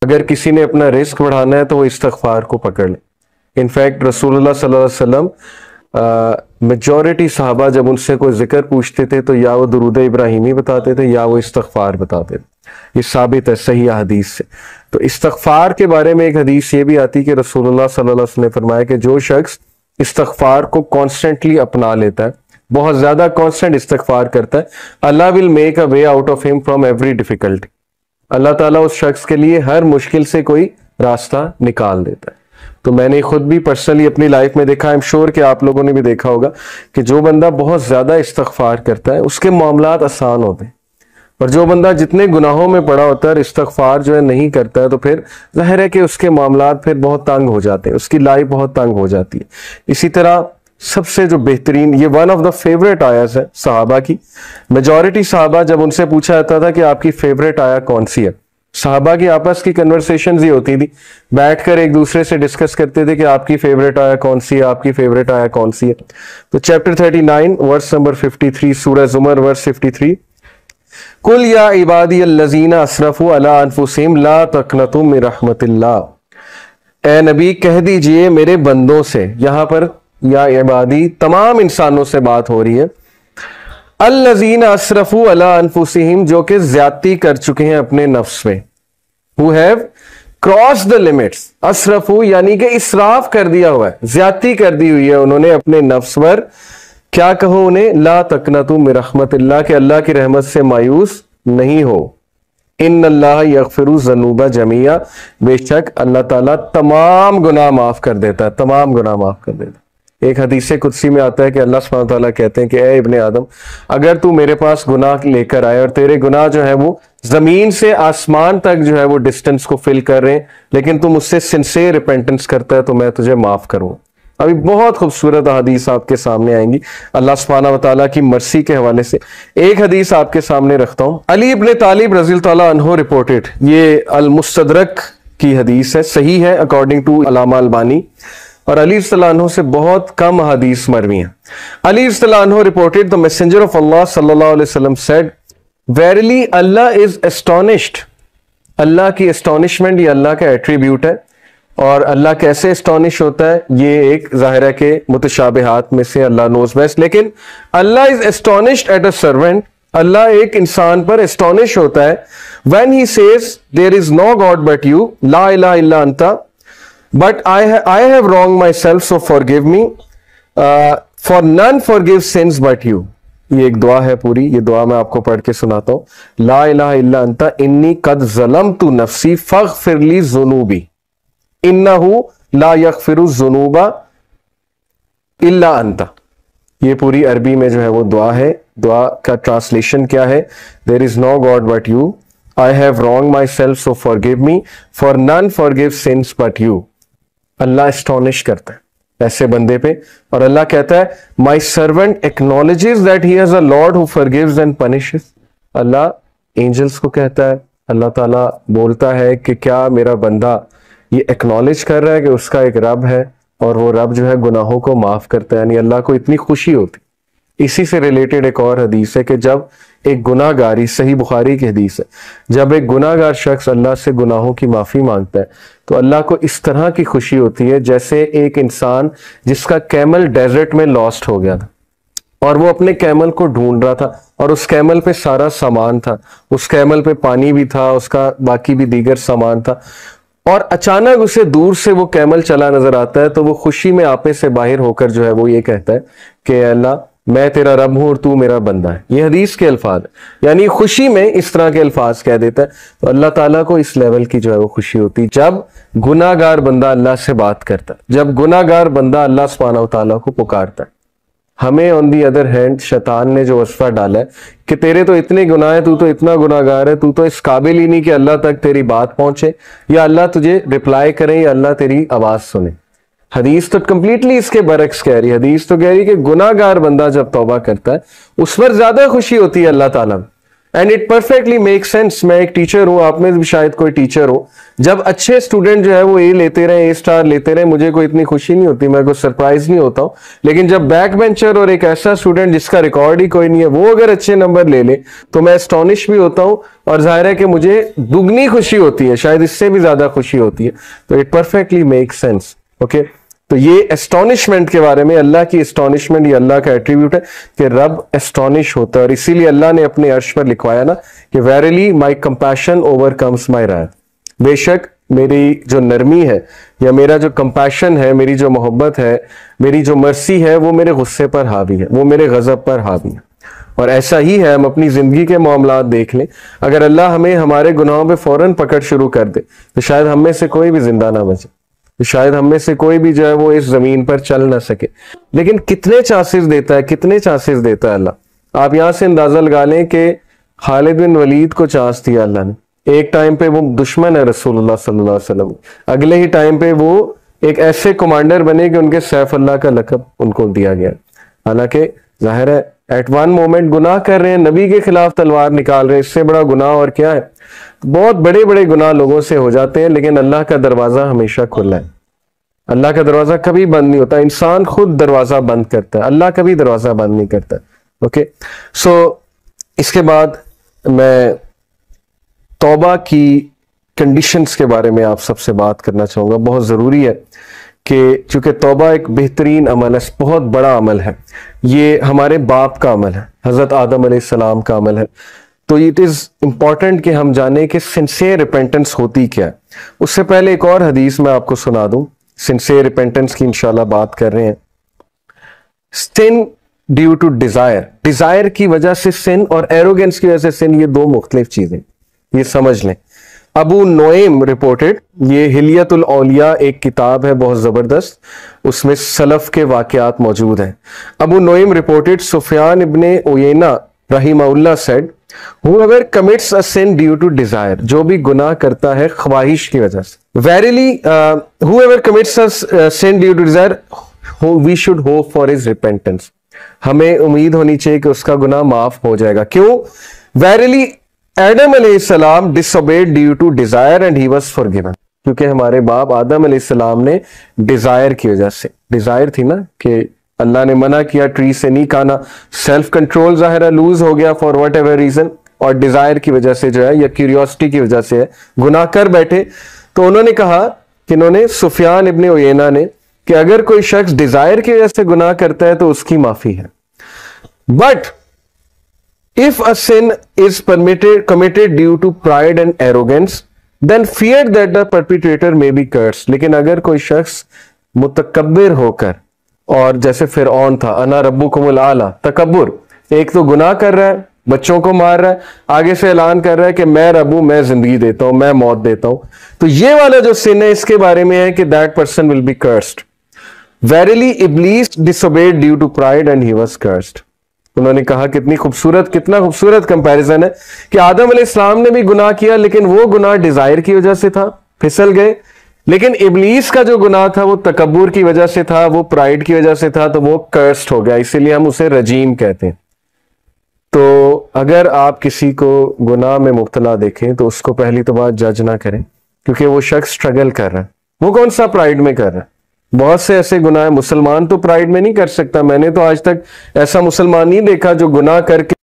अगर किसी ने अपना रिस्क बढ़ाना है तो वो इस्तिग़फ़ार को पकड़ ले। इनफैक्ट रसूलुल्लाह सल्लल्लाहु अलैहि वसल्लम मेजॉरिटी सहाबा जब उनसे कोई जिक्र पूछते थे तो या वो दुरूद इब्राहिमी बताते थे या वो इस्तिग़फ़ार बताते थे। ये साबित है सही हदीस से। तो इस्तिग़फ़ार के बारे में एक हदीस ये भी आती कि रसूलुल्लाह सल्लल्लाहु अलैहि वसल्लम ने फरमाया कि जो शख्स इस्तिग़फ़ार को कॉन्स्टेंटली अपना लेता है, बहुत ज्यादा कॉन्स्टेंट इस्तिग़फ़ार करता है, Allah will make a way out of him from every difficulty. Allah ताला उस शख्स के लिए हर मुश्किल से कोई रास्ता निकाल देता है। तो मैंने खुद भी पर्सनली अपनी लाइफ में देखा, आई एम श्योर कि आप लोगों ने भी देखा होगा कि जो बंदा बहुत ज्यादा इस्तिग़फ़ार करता है उसके मामलात आसान होते हैं, और जो बंदा जितने गुनाहों में पड़ा होता है इस्तिग़फ़ार जो है नहीं करता है तो फिर जाहिर है कि उसके मामलात फिर बहुत तंग हो जाते हैं, उसकी लाइफ बहुत तंग हो जाती है। इसी तरह सबसे जो बेहतरीन, ये वन ऑफ द फेवरेट आयत है सहाबा की। मेजॉरिटी सहाबा जब उनसे पूछा जाता था कि आपकी फेवरेट आया कौन सी है, सहाबा की आपस की कन्वर्सेशंस ही होती थी, बैठकर एक दूसरे से डिस्कस करते थे कि आपकी फेवरेट आया कौन सी है, आपकी फेवरेट आया कौन सी है। तो चैप्टर 39 वर्स नंबर 53 सूरह ज़ुमर वर्स 53, कुल या इबादी अल्लज़ीना असरफू अला अनफुसिहिम ला तक़नतू मिन रहमतिल्लाह, ए नबी कह दीजिए मेरे बंदों से, यहां पर या इबादी तमाम इंसानों से बात हो रही है, अल्लज़ीना असरफू अला अनफुसिहिम जो कि ज्यादती कर चुके हैं अपने नफ्स में, who have cross the limits, असरफू यानी कि इसराफ कर दिया हुआ है, ज्यादती कर दी हुई है उन्होंने अपने नफ्स पर। क्या कहो उन्हें, ला तक़नतू मिन रहमतिल्लाह के अल्लाह की रहमत से मायूस नहीं हो। इन्नल्लाह यग़फ़िरु ज़ुनूबा जमीआ, बेशक अल्लाह ताला तमाम गुनाह माफ कर देता है, तमाम गुनाह माफ कर देता है। एक हदीस कुदसी में आता है कि अल्लाह सुब्हानहू व तआला कहते हैं कि ए इब्ने आदम, अगर तू मेरे पास गुनाह लेकर आए और तेरे गुनाह जो है वो जमीन से आसमान तक जो है वो डिस्टेंस को फिल कर रहे हैं, लेकिन तू मुझसे सिंसियर रिपेंटेंस करता है तो मैं तुझे माफ करूंगा। अभी बहुत खूबसूरत हदीस आपके सामने आएंगी अल्लाह सुब्हानहू व तआला की मर्सी के हवाले से। एक हदीस आपके सामने रखता हूं, अली इब्ने तालिब रज़ियल्लाहु तआला अन्हु रिपोर्टेड, ये अल मुस्तदरक की हदीस है, सही है अकॉर्डिंग टू अल्लामा अलबानी, और अली रज़ियल्लाहु अन्हु से बहुत कम हदीस मरवी हैं। अली रज़ियल्लाहु अन्हु reported the messenger of Allah सल्लल्लाहु अलैहि वसल्लम said, verily Allah is astonished, Allah की एस्टोनिशमेंट ये अल्लाह का एट्रीब्यूट है। और अल्लाह कैसे एस्टोनिश होता है ये एक जाहिर है कि मुतशाबिहात में से अल्लाह नोज बेस्ट, लेकिन Allah is astonished at a servant, Allah एक इंसान पर एस्टोनिश होता है when he says there is no god but you, ला इलाहा इल्ला अंता, but I have wrong my self so forgive me, for none forgive sins but you. ये एक दुआ है पूरी, ये दुआ मैं आपको पढ़ के सुनाता हूं। ला इलाहा इल्ला अंता इन्नी कद ज़लमतु नफ्सी फग़फ़िरली ज़ुनूबी इन्नहु ला यग़फ़िरु ज़ुनूबा इल्ला अंता। ये पूरी अरबी में जो है वो दुआ है। दुआ का ट्रांसलेशन क्या है, there is no god but you, I have wrong my self so forgive me, for none forgive sins but you. Allah astonish करता है ऐसे बंदे पे, और अल्लाह कहता है my servant acknowledges that he has a lord who forgives and punishes. Allah angels को कहता है, अल्लाह ताला बोलता है कि क्या मेरा बंदा ये एक्नॉलेज कर रहा है कि उसका एक रब है और वो रब जो है गुनाहों को माफ करता है, यानी अल्लाह को इतनी खुशी होती। इसी से रिलेटेड एक और हदीस है कि जब एक गुनाहगारी, सही बुखारी की हदीस है, जब एक गुनाहगार शख्स अल्लाह से गुनाहों की माफी मांगता है तो अल्लाह को इस तरह की खुशी होती है जैसे एक इंसान जिसका कैमल डेजर्ट में लॉस्ट हो गया था और वो अपने कैमल को ढूंढ रहा था और उस कैमल पे सारा सामान था, उस कैमल पे पानी भी था, उसका बाकी भी दीगर सामान था, और अचानक उसे दूर से वो कैमल चला नजर आता है तो वो खुशी में आपे से बाहर होकर जो है वो ये कहता है कि अल्लाह मैं तेरा रब हूं और तू मेरा बंदा है। ये हदीस के अल्फाज, यानी खुशी में इस तरह के अल्फाज कह देता है। तो अल्लाह ताला को इस लेवल की जो है वो खुशी होती है जब गुनाहगार बंदा अल्लाह से बात करता है, जब गुनाहगार बंदा अल्लाह सुब्हानहू तआला को पुकारता है। हमें ऑन दी अदर हैंड शैतान ने जो वस्फा डाला है कि तेरे तो इतने गुनाह है, तू तो इतना गुनाहगार है, तू तो इस काबिल ही नहीं कि अल्लाह तक तेरी बात पहुंचे या अल्लाह तुझे रिप्लाई करे या अल्लाह तेरी आवाज सुने। हदीस तो कंप्लीटली इसके बरक्स कह रही है। हदीस तो कह रही है कि गुनाहगार बंदा जब तौबा करता है उस पर ज्यादा खुशी होती है अल्लाह ताला, and it perfectly make sense. मैं एक टीचर हूं, आप में भी शायद कोई टीचर हो, जब अच्छे स्टूडेंट जो है वो ए लेते रहे, ए स्टार लेते रहे, मुझे कोई इतनी खुशी नहीं होती, मैं कोई सरप्राइज नहीं होता हूं। लेकिन जब बैक बेंचर और एक ऐसा स्टूडेंट जिसका रिकॉर्ड ही कोई नहीं है, वो अगर अच्छे नंबर ले ले तो मैं एस्टॉनिश भी होता हूं, और जाहिर है कि मुझे दुगनी खुशी होती है, शायद इससे भी ज्यादा खुशी होती है। तो it perfectly make sense. Okay, तो ये एस्टॉनिशमेंट के बारे में, अल्लाह की एस्टॉनिशमेंट, ये अल्लाह का एट्रीब्यूट है कि रब एस्टॉनिश होता है, और इसीलिए अल्लाह ने अपने अर्श पर लिखवाया ना कि वेरिली माई कंपैशन ओवरकम्स माई रायत, बेशक मेरी जो नरमी है या मेरा जो कंपैशन है, मेरी जो मोहब्बत है, मेरी जो मर्सी है, वो मेरे गुस्से पर हावी है, वो मेरे गजब पर हावी है। और ऐसा ही है, हम अपनी जिंदगी के मामलात देख लें, अगर अल्लाह हमें हमारे गुनाहों पे फौरन पकड़ शुरू कर दे तो शायद हम में से कोई भी जिंदा ना बचे, तो शायद हम में से कोई भी जो है वो इस जमीन पर चल ना सके। लेकिन कितने चांसेस देता है, कितने चांसेस देता है अल्लाह। आप यहां से अंदाजा लगा लें कि खालिद बिन वलीद को चांस दिया अल्लाह ने, एक टाइम पे वो दुश्मन है रसूलुल्लाह सल्लल्लाहु अलैहि वसल्लम, अगले ही टाइम पे वो एक ऐसे कमांडर बने कि उनके सैफ अल्लाह का लक़ब उनको दिया गया। हालांकि जाहिर है एट वन मोमेंट गुनाह कर रहे हैं, नबी के खिलाफ तलवार निकाल रहे हैं, इससे बड़ा गुनाह और क्या है। बहुत बड़े बड़े गुनाह लोगों से हो जाते हैं, लेकिन अल्लाह का दरवाजा हमेशा खुला है, अल्लाह का दरवाजा कभी बंद नहीं होता। इंसान खुद दरवाजा बंद करता है, अल्लाह कभी दरवाजा बंद नहीं करता। ओके, सो इसके बाद मैं तौबा की कंडीशंस के बारे में आप सबसे बात करना चाहूंगा। बहुत जरूरी है कि चूंकि तौबा एक बेहतरीन अमल है, बहुत बड़ा अमल है, ये हमारे बाप का अमल है, हजरत आदम अलैहिस्सलाम का अमल है, तो इट इज इंपॉर्टेंट कि हम जाने कि सिंसियर रिपेंटेंस होती क्या है। उससे पहले एक और हदीस मैं आपको सुना दूं, सिंसियर रिपेंटेंस की इंशाल्लाह बात कर रहे हैं। Sin due to desire, desire की वजह से सिन और एरोगेंस की वजह से सिन, ये दो मुख्तलिफ चीजें, ये समझ लें। अबू नोएम रिपोर्टेड, ये हिलियतुल औलिया एक किताब है बहुत जबरदस्त, उसमें सलफ के वाकयात मौजूद हैं। अबू नोएम रिपोर्टेड सुफियान इब्ने उयैना रहिमहुल्लाह said, whoever commits a sin due to desire, जो भी गुनाह करता है ख्वाहिश की वजह से, verily whoever commits a sin due to desire, we should hope for his repentance, हमें उम्मीद होनी चाहिए कि उसका गुनाह माफ हो जाएगा। क्यों? verily आदम अलैहिस्सलाम disobeyed due to desire and he was forgiven, क्योंकि हमारे बाप आदम अलैहिस्सलाम ने डिजायर की वजह से, डिजायर थी ना कि अल्लाह ने मना किया ट्री से नहीं खाना, सेल्फ कंट्रोल जाहिर लूज हो गया फॉर वट एवर रीजन, और डिजायर की वजह से जो है या क्यूरियोसिटी की वजह से है, गुनाह कर बैठे। तो उन्होंने कहा कि इन्होंने सुफियान इब्ने उयैना ने कि अगर कोई शख्स डिजायर की वजह से गुनाह करता है तो उसकी माफी है, but if a sin is committed due to pride and arrogance then fear that the perpetrator may be cursed. लेकिन अगर कोई शख्स मुतकब्बिर होकर, और जैसे फिरऔन था, अना रब्बुकुमुल आला, तकब्बुर, एक तो गुनाह कर रहा है, बच्चों को मार रहा है, आगे से ऐलान कर रहा है कि मैं रब हूं, मैं जिंदगी देता हूं, मैं मौत देता हूं, तो ये वाला जो सिन है इसके बारे में है कि that person will be cursed. Verily Iblis disobeyed due to pride and he was cursed. उन्होंने कहा कितना खूबसूरत कंपैरिजन है कि आदम अलैहिस्सलाम ने भी गुनाह किया, लेकिन वो गुनाह डिजायर की वजह से था, फिसल गए, लेकिन इब्लीस का जो गुनाह था वो तकब्बुर की वजह से था, वो प्राइड की वजह से था, तो वो कर्स्ड हो गया, इसीलिए हम उसे रजीम कहते हैं। तो अगर आप किसी को गुनाह में मुब्तला देखें तो उसको पहली तो बात जज ना करें, क्योंकि वो शख्स स्ट्रगल कर रहा है, वो कौन सा प्राइड में कर रहा है। बहुत से ऐसे गुनाह है, मुसलमान तो प्राइड में नहीं कर सकता, मैंने तो आज तक ऐसा मुसलमान नहीं देखा जो गुनाह करके